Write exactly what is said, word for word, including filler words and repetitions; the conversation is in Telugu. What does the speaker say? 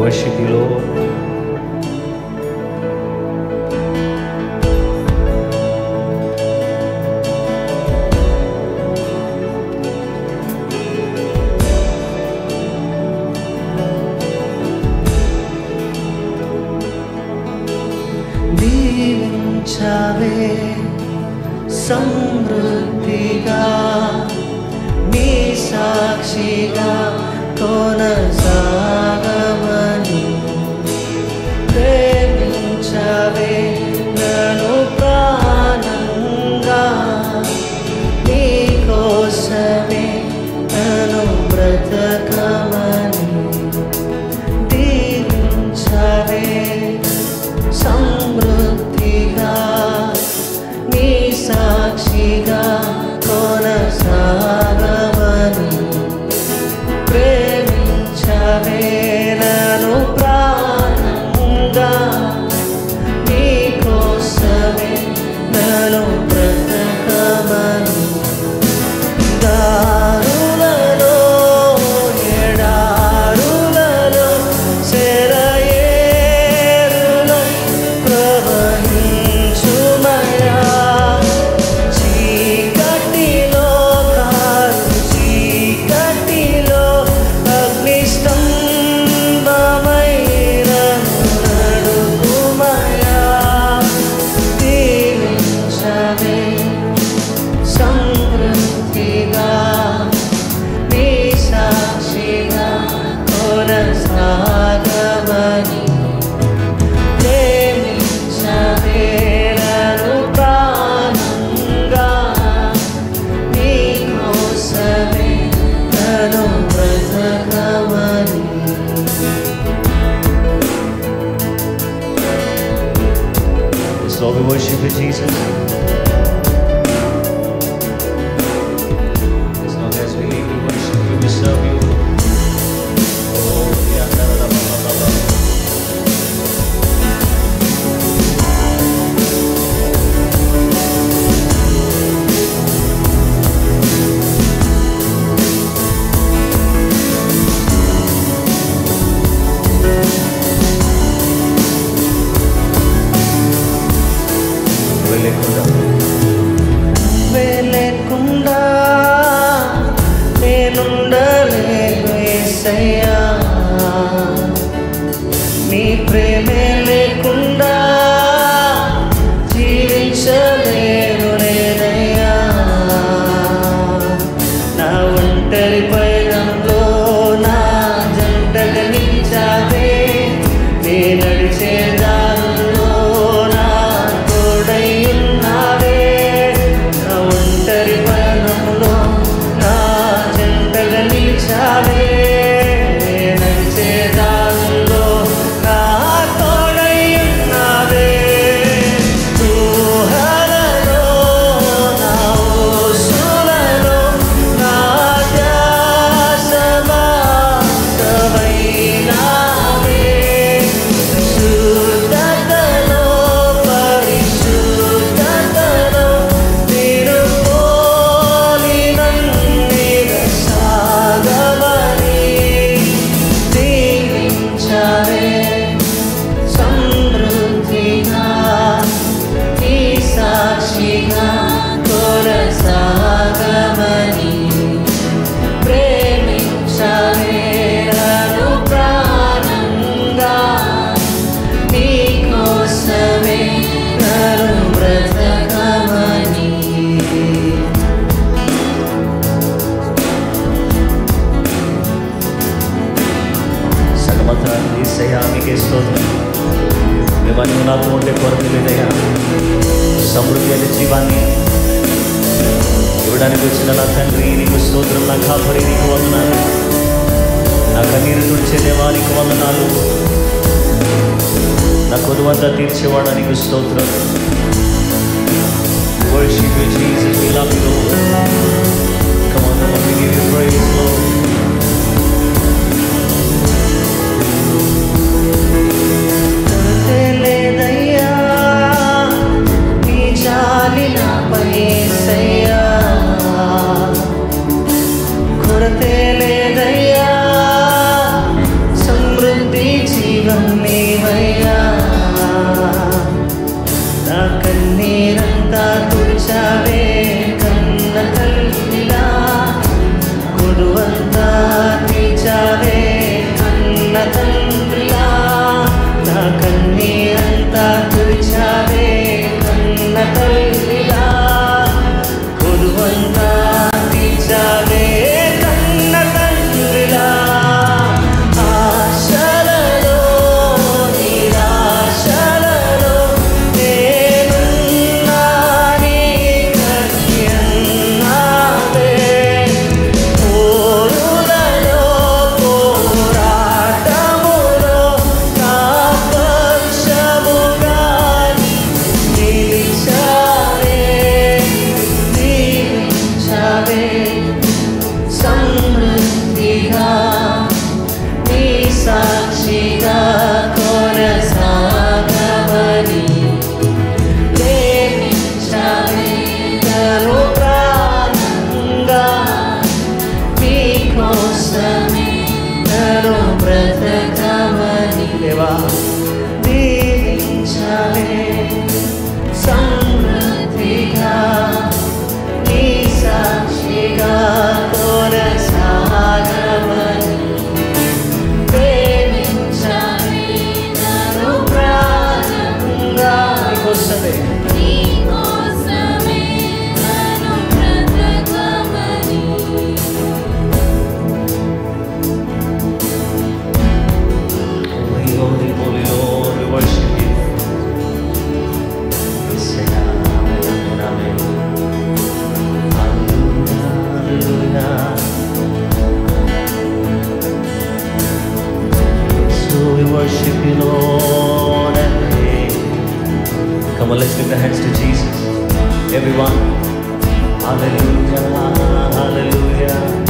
worship you, Lord. దీవించవే సమృద్ధిగా నీ సాక్షిగా కొనసాగమని ప్రేమించవే నన్ను ప్రాణంగా నీ కోసమే నన్ను బ్రతకమని దీవించవే సమృద్ధిగా నీ సాక్షిగా కొనసాగమని ప్రేమించవే నన్ను ప్రాణంగా నీ కోసమే నన్ను బ్రతకమని దారులలో ఎడారులలో సెలయేరులో ప్రవహించుమయా చీకటిలో కారు చీకటిలో అగ్నిస్తంభమై నడుపుమయా దీవించవే సమృద్ధిగా నీ సాక్షిగా కొనసాగమని ప్రేమించవే నన్ను ప్రాణంగా నీ కోసమే నన్ను బ్రతకమని Yes, Lord, we worship you, Jesus. As long as we live, we worship you, we serve you. Oh, yeah, da, da, da, da, da, da. వెళ్ళకుండా వెలకుండా నేనుండలేను యేసయ్యా నీ ప్రేమే లేకుండా జీవించలేను నేనయ్యా నా ఒంటరి పయనంలో నా జంటగా నిలిచావే నీ నడిచే దారుల్లో నా తోడై ఉన్నావే నా ఒంటరి పయనంలో నా జంటగా నిలిచావే నీ నడిచే దారుల్లో నా తోడై ఉన్నావే ఊహలలో నా ఊసులలో నా ధ్యాసమాతమైనావే శుద్ధతలో పరిశుద్ధతలో నిన్ను పోలి నన్ను సాగమని దీవించవే సమృద్ధిగా నీ సాక్షిగా కొనసాగమని ప్రేమించవే నన్ను ప్రాణంగా నీ కోసమే నన్ను బ్రతకమని సకమంతా యేసయ్యా మీకే స్తోత్రం. మేమని నాతో ఉండే కొరత లేదయ్యా. సమృద్ధి అనే జీవాన్ని ఇవ్వడానికి వచ్చిన నా తండ్రి నీకు స్తోత్రం. నా కాపరి నీకు వందనాలు. నా కన్నీరు తుడిచే దేవా నీకు వందనాలు. నా కొదువంతా తీర్చేవాడా నీకు స్తోత్రం. Worship you, Jesus. We love you, Lord. Come on, Lord, we give you praise, Lord. లేదయ్యా నీ జాలి నాపై యేసయ్యా కొరతే లేదయ్యా సమృద్ధి దైవం నీవయ్యా నా కన్నీరంతా తుడిచావే కన్న తల్లిలా కొదువంతా తీర్చావే కన్న తండ్రిలా నా కన్నీరంతా తుడిచావే కన్న తల్లిలా కొదువంతా తీర్చావే కన్న తండ్రిలా ఆశలలో నిరాశలలో నేనున్నా నీకని అన్నావే పోరులలో పోరాటములో నా పక్షముగా నిలిచావే దీవించావే సమృద్ధిగా నీ సాక్షిగా కొనసాగమని ప్రేమించావే నన్ను ప్రాణంగా నీ కోసమే నన్ను బ్రతకమని దేవా దీవించావే సమృద్ధిగా నీ సాక్షిగా కొనసాగమని ప్రేమించావే నన్ను ప్రాణంగా నీకోసమే నీకోసమే నన్ను బ్రతకమని Holy, holy, holy Lord, we worship you. We say amen, amen, amen. Hallelujah, hallelujah. So we worship you, Lord, and pray. Come on, let's lift our hands to Jesus. Everyone. Hallelujah, hallelujah.